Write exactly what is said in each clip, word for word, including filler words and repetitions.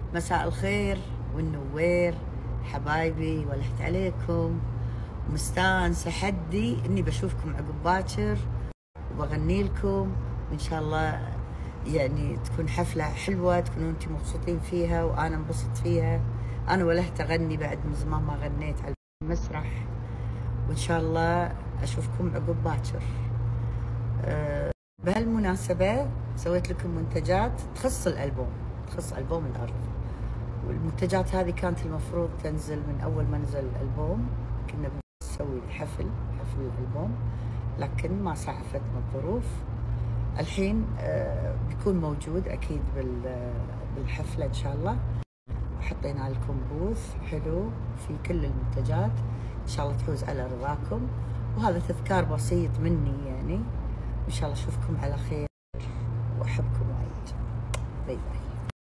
مساء الخير والنوير حبايبي، ولحت عليكم ومستانسة حدي اني بشوفكم عقب باكر وبغني لكم، وان شاء الله يعني تكون حفلة حلوة تكونوا انتم مبسوطين فيها وانا انبسط فيها. انا ولحت اغني بعد من زمان ما غنيت على المسرح، وان شاء الله اشوفكم عقب باكر. أه بهالمناسبة سويت لكم منتجات تخص الالبوم، تخص البوم الارض، والمنتجات هذه كانت المفروض تنزل من اول ما نزل الالبوم. كنا بنسوي حفل حفل الالبوم لكن ما سعفتنا الظروف. الحين آه بيكون موجود اكيد بالحفله ان شاء الله. حطينا لكم بوث حلو في كل المنتجات، ان شاء الله تحوز على رضاكم، وهذا تذكار بسيط مني يعني. ان شاء الله اشوفكم على خير واحبكم وايد. باي باي.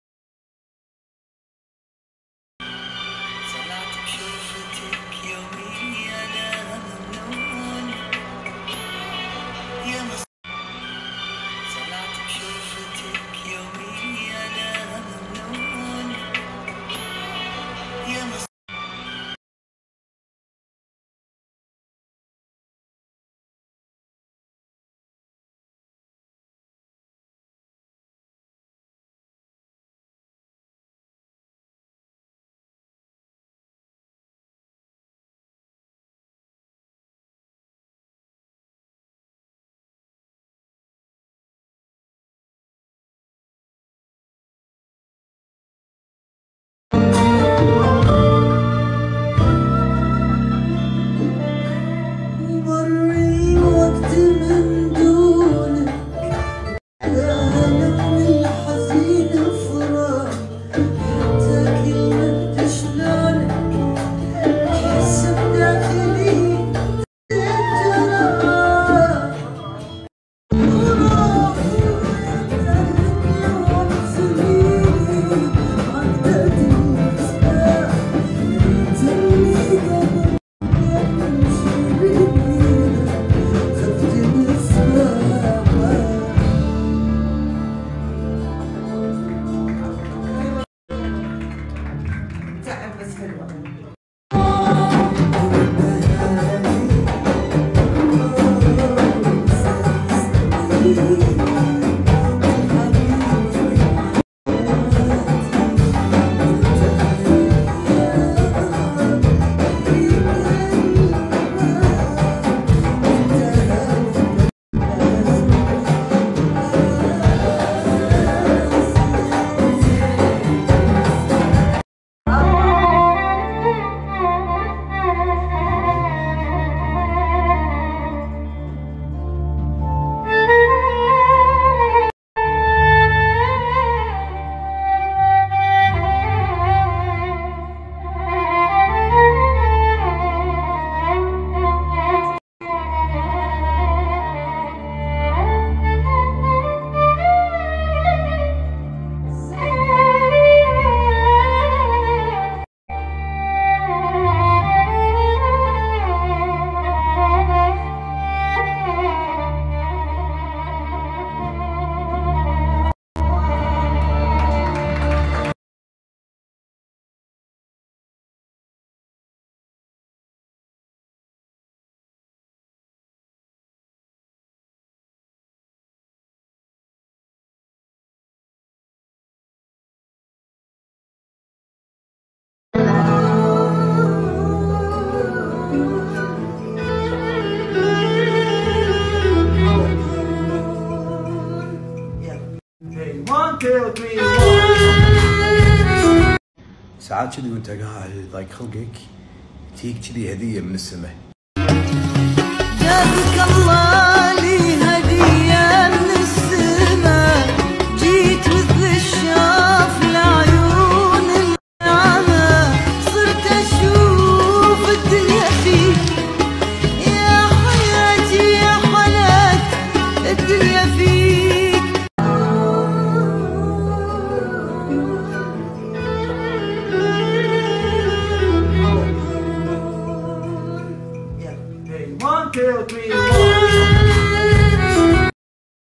ساعات كذي وانت قاعد ضايق خلقك تجيك كذي هديه من السماء. جابك الله